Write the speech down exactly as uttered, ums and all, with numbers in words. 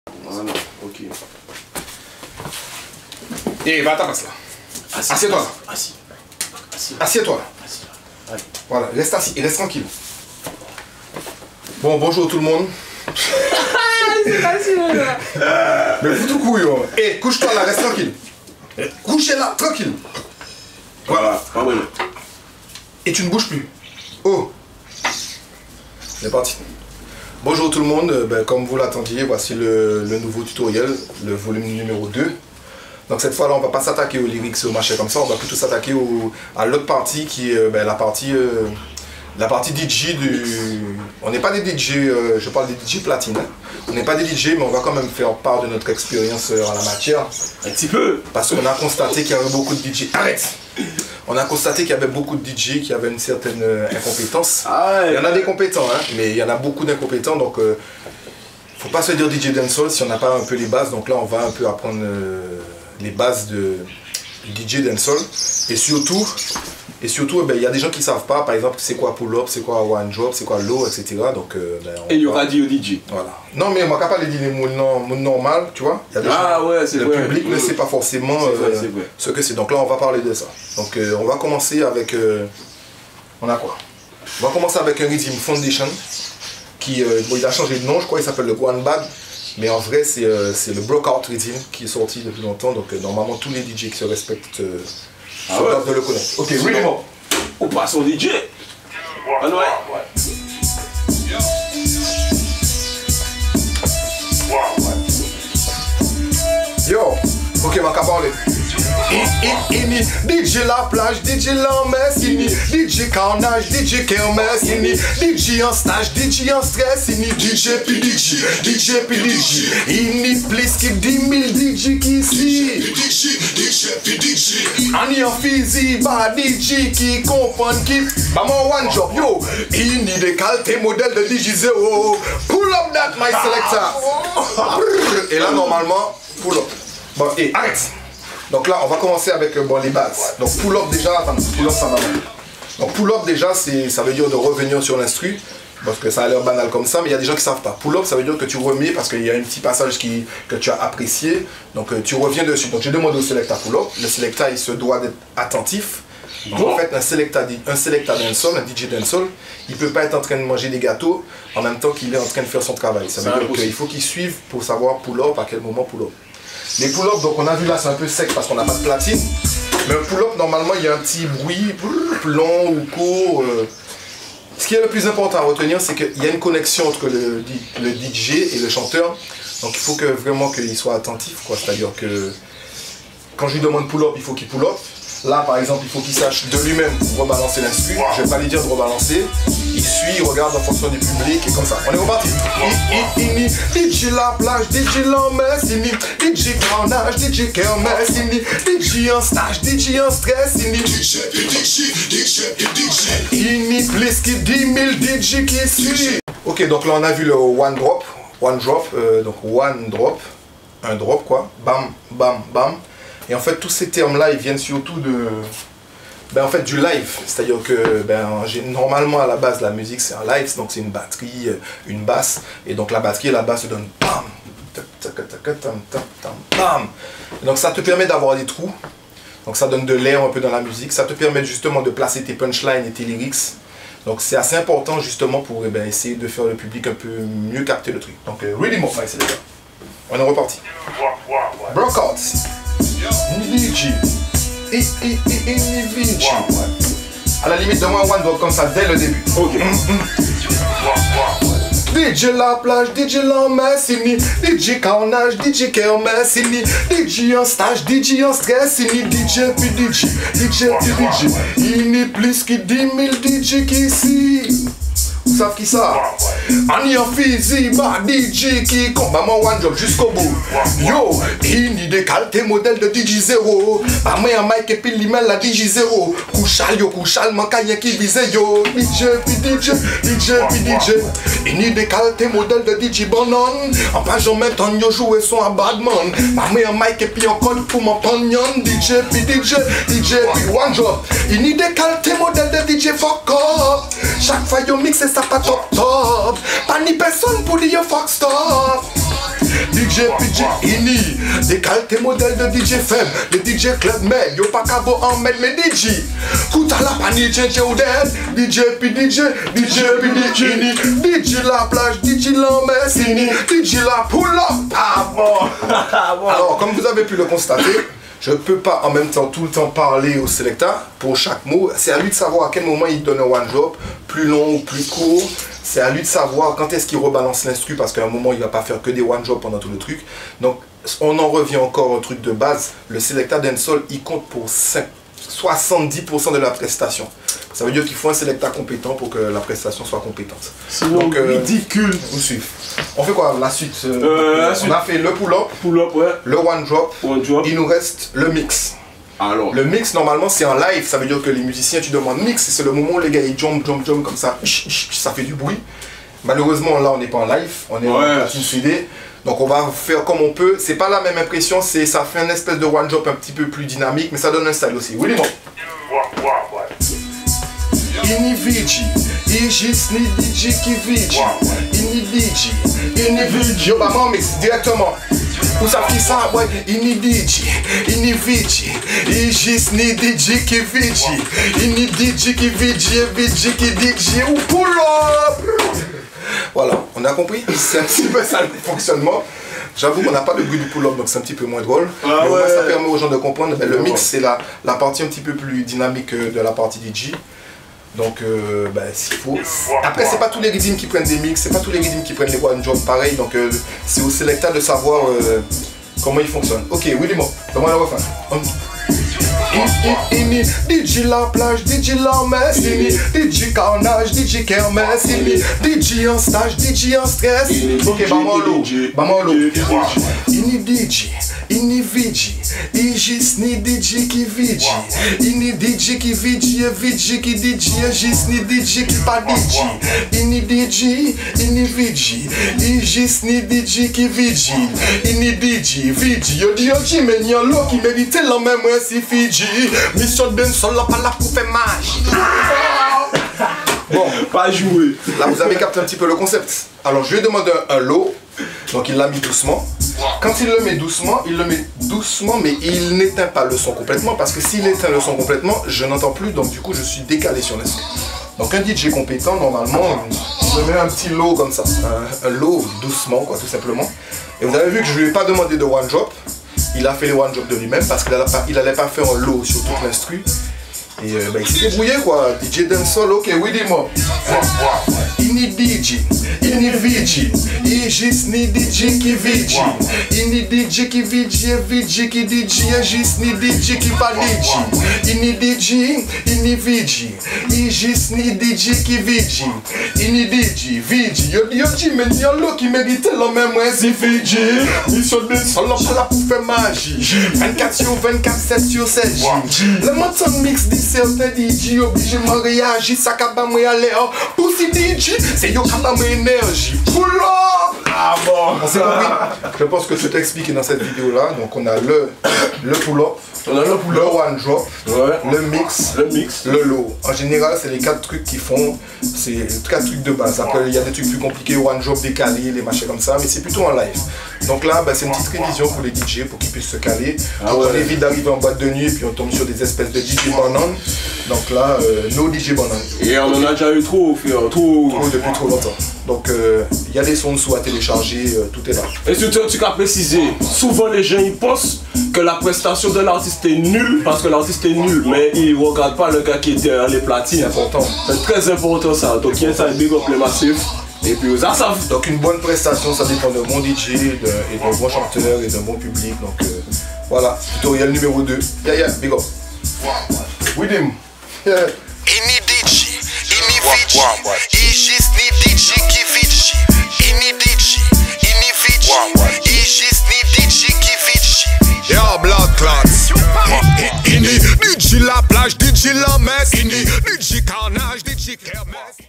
Voilà, ok. Et va à ta place là. Assieds-toi là. Assis. Assieds-toi là. Assis là. Voilà, reste assis et reste tranquille. Bon, bonjour tout le monde. C'est facile là. Mais fous tout couillon. Et couche-toi là, reste tranquille. Couchez là, tranquille. Voilà, pas bon. Et tu ne bouges plus. Oh. C'est parti. Bonjour tout le monde, ben, comme vous l'attendiez, voici le, le nouveau tutoriel, le volume numéro deux. Donc cette fois là on va pas s'attaquer aux lyrics et au machin comme ça, on va plutôt s'attaquer à l'autre partie qui est ben, la partie euh, la partie D J du... On n'est pas des D J, euh, je parle des D J platine, hein. On n'est pas des D J mais on va quand même faire part de notre expérience euh, en la matière. Un petit peu. Parce qu'on a constaté qu'il y avait beaucoup de D J. Arrête! On a constaté qu'il y avait beaucoup de D J qui avaient une certaine euh, incompétence. Ah ouais, il y en a des compétents, hein, mais il y en a beaucoup d'incompétents, donc euh, faut pas se dire D J dancehall si on n'a pas un peu les bases. Donc là, on va un peu apprendre euh, les bases de, du D J dancehall. Et surtout, et surtout, ben, il y a des gens qui savent pas, par exemple, c'est quoi pull-up, c'est quoi one drop, c'est quoi low, et cetera. Donc, euh, ben, et il y aura dit au D J. Voilà. Non, mais on ne va pas les dire les mots normaux, tu vois. Il y a des ah gens, ouais, c'est le vrai. public ne sait pas forcément vrai, euh, vrai. ce que c'est. Donc là, on va parler de ça. Donc euh, on va commencer avec... Euh, on a quoi? On va commencer avec un Rhythm Foundation. Qui, euh, bon, il a changé de nom, je crois, il s'appelle le One Bad. Mais en vrai, c'est euh, le Breakout Rhythm qui est sorti depuis longtemps. Donc euh, normalement, tous les D J qui se respectent euh, ah sont ouais. capables de le connaître. Ok, Rhythm. On passe au D J. Ah ouais. Yo, ok, on va parler. Ini, D J la plage, D J la messe, ini, D J carnage, D J kermesse, ini, D J en stage, D J en stress, ini, D J puis D J, D J puis D J, ini plus que dix mille D J qui ici, D J, D J puis D J, ani en physique, bah D J qui comprend qui, bah mon one job, yo, ini de qualité modèle de D J zéro, pull up that my selector, et là normalement, pull up, bon et arrête. Donc là, on va commencer avec euh, bon, les bases. Donc pull-up déjà, attends, pull-up ça va mal. Donc pull-up déjà, ça veut dire de revenir sur l'instru, parce que ça a l'air banal comme ça, mais il y a des gens qui ne savent pas. Pull-up, ça veut dire que tu remets, parce qu'il y a un petit passage qui, que tu as apprécié, donc euh, tu reviens dessus. Donc j'ai demandé au selecta pull-up, le selecta il se doit d'être attentif. Donc en fait, un selecta, un selecta dancehall, un D J dancehall, il ne peut pas être en train de manger des gâteaux en même temps qu'il est en train de faire son travail. Ça veut dire qu'il faut qu'il suive pour savoir pull-up, à quel moment pull-up. Les pull-up, donc on a vu là, c'est un peu sec parce qu'on n'a pas de platine. Mais un pull-up, normalement, il y a un petit bruit long ou court. Euh. Ce qui est le plus important à retenir, c'est qu'il y a une connexion entre le, le D J et le chanteur. Donc il faut que vraiment qu'il soit attentif, quoi. C'est-à-dire que quand je lui demande pull-up, il faut qu'il pull-up. Là, par exemple, il faut qu'il sache de lui-même rebalancer l'instru. Je ne vais pas lui dire de rebalancer. Il suit, il regarde en fonction du public et comme ça. On est reparti. D J la plage, D J la messe, D J carnage, D J kermesse, D J en stage, D J en stress, D J, D J, D J, D J. Ini plus que dix mille D J qui suit. Ok, donc là on a vu le one drop, one drop, euh, donc one drop, un drop quoi, bam, bam, bam. Et en fait, tous ces termes-là, ils viennent surtout de, ben, en fait, du live. C'est-à-dire que ben, normalement, à la base, la musique, c'est un live. Donc, c'est une batterie, une basse. Et donc, la batterie et la basse se donnent bam, bam. Et donc, ça te permet d'avoir des trous. Donc, ça donne de l'air un peu dans la musique. Ça te permet justement de placer tes punchlines et tes lyrics. Donc, c'est assez important justement pour eh ben, essayer de faire le public un peu mieux capter le truc. Donc, euh, really more, c'est les gars. On est reparti. Breakout. D J, et et et et D J. À la limite, donne-moi un one drop comme ça dès le début. Ok. D J la plage, D J la messe, D J carnage, D J kermesse, D J en stage, D J en stress, D J puis D J, D J puis D J. Il n'est plus que dix mille D J qui ici. Vous savez qui ça? Ani en physique, bah D J qui combat mon one job jusqu'au bout. Yo, il n'y des qualités modèles de D J zéro. Bah moi un mic et puis l'email la D J zéro. Couchal yo, couchal, man kaye qui vise yo. D J puis D J, D J puis D J. Il n'y des qualités modèles de D J Bonon. En page en même temps yo jouer son à badman. Bah moi un mic et puis un code pour mon pognon. D J puis D J, D J puis one job. Il n'y des qualités modèles de D J fuck up. Chaque fois yo mix ça pas top top. Pas ni personne pour dire fuck stop. D J P J Ini, décale tes modèles de D J faible, les D J club mais yo pas cabo en med mais D J. Coute à la panique, tiens ou dead, D J P D J, D J P D J Ini, D J la plage, D J l'emmesse Ini, D J la pull up. Ah bon. Alors comme vous avez pu le constater, je ne peux pas en même temps tout le temps parler au Selecta pour chaque mot. C'est à lui de savoir à quel moment il donne un one drop, plus long ou plus court. C'est à lui de savoir quand est-ce qu'il rebalance l'instru parce qu'à un moment il ne va pas faire que des one drop pendant tout le truc. Donc on en revient encore au truc de base. Le Selecta Dancehall il compte pour soixante-dix pour cent de la prestation. Ça veut dire qu'il faut un Selecta compétent pour que la prestation soit compétente. Sinon, donc, euh, ridicule. Vous suivez. On fait quoi la suite, euh, euh, la On suite. a fait le pull-up, Pull-up, ouais. le one drop. One drop. Il nous reste le mix. Alors. Le mix, normalement, c'est en live. Ça veut dire que les musiciens, tu demandes mix. C'est le moment où les gars, ils jump, jump, jump comme ça. Ça fait du bruit. Malheureusement, là, on n'est pas en live. On est ouais. en platine soudée. Donc, on va faire comme on peut. C'est pas la même impression. C'est Ça fait une espèce de one drop un petit peu plus dynamique. Mais ça donne un style aussi. Oui, dis-moi. Ini Vigi, Igis ni D J qui Vigi, Ini D J, Ini Vigi, yo bah mon mix directement. Où ça fait ça, ouais, Ini D J, Ini Vigi, Igis ni D J qui Vigi, Ini D J qui Vigi, Vigi qui D J, ou pull up. Voilà, on a compris. C'est un petit peu ça le fonctionnement. J'avoue qu'on n'a pas le bruit du pull-up, donc c'est un petit peu moins drôle. Ah mais ouais. Ça permet aux gens de comprendre. Ben, le mix, c'est la, la partie un petit peu plus dynamique de la partie D J. Donc, euh, ben, s'il faut. Après, c'est pas tous les rythmes qui prennent des mix, c'est pas tous les rythmes qui prennent les one drop pareil. Donc, euh, c'est au Selecta de savoir euh, comment ils fonctionnent. Ok, oui, dis-moi. Donne-moi le refrain. Ini, D J la plage, D J l'emmesse, Ini, D J carnage, D J kermesse, Ini, D J en stage, D J en stress. Ok, bah moi l'eau, bah moi l'eau. Ini D J, Ini Vigi, Igis ni D J qui Vigi, Ini D J qui Vigi, Vigi qui D J, Igis ni D J qui pas D J, Ini D J, Ini Vigi, Igis ni D J qui Vigi, Ini D J, Vigi, yo di yo ji men yon lo qui mérite la même si Fiji, mission de Dancehall là pas là pour faire magie. Bon, pas jouer. Là vous avez capté un petit peu le concept. Alors je lui ai demandé un, un low, donc il l'a mis doucement. Quand il le met doucement, il le met doucement, mais il n'éteint pas le son complètement parce que s'il éteint le son complètement, je n'entends plus, donc du coup je suis décalé sur l'instru. Donc un D J compétent, normalement, il me met un petit low comme ça, un, un low doucement quoi, tout simplement. Et vous avez vu que je lui ai pas demandé de one drop. Il a fait les one drop de lui-même parce qu'il n'allait pas faire un low sur toute l'instru. Et euh, bah, il s'est débrouillé quoi. D J Dancehall, ok, oui dis-moi. Ini D J, Ini Vigi, Igis ni D J qui Vigi, Ini D J qui Vigi, Vigi qui D J, Igis ni D J qui pas D J, Ini D J, Ini Vigi, Igis ni D J qui Vigi, Ini D J, Vigi, yo yo ji men yon lo qui mérite la même ouais c'est Fiji, mission de Dancehall là pour faire magie, vingt-quatre sur vingt-quatre, sept sur sept J, le matin mix dit certains D J obligé de réagir, ça capable moi aller pour si D J, c'est yo capable énergie. Pull up! Ah bon! On s'est compris? Je pense que je t'ai expliqué dans cette vidéo là. Donc on a le, le pull-up, on a le pull-up, le one drop, ouais. le mix, le mix, le low. En général, c'est les quatre trucs qui font, c'est quatre trucs de base. Après, il y a des trucs plus compliqués, one drop décalé, les machins comme ça, mais c'est plutôt en live. Donc là, bah, c'est une petite révision pour les D J pour qu'ils puissent se caler. Ah ouais. On évite d'arriver en boîte de nuit et puis on tombe sur des espèces de D J bananes. Donc là, euh, no D J bananes. Et on en a déjà eu trop, frère, trop. Trop depuis trop longtemps. Donc il euh, y a des sons dessous à télécharger, euh, tout est là. Et surtout, tu as précisé, souvent les gens ils pensent que la prestation de l'artiste est nulle parce que l'artiste est nul, mais ils ne regardent pas le gars qui est derrière les platines. C'est important. C'est très important ça. Donc il y a ça, big up les massifs. Et puis ça, ça. Donc une bonne prestation, ça dépend d'un bon D J, de, et d'un bon chanteur et d'un bon public. Donc euh, voilà, tutoriel numéro deux. Yeah, yeah, big up. With him. Yeah. Ini D J, Ini Vigi, Igis ni D J qui Vigi, Ini D J, Ini Vigi, Igis ni D J qui Vigi. Yo, blood clots. Ini D J la plage, D J la messe, Ini D J carnage, D J kermesse.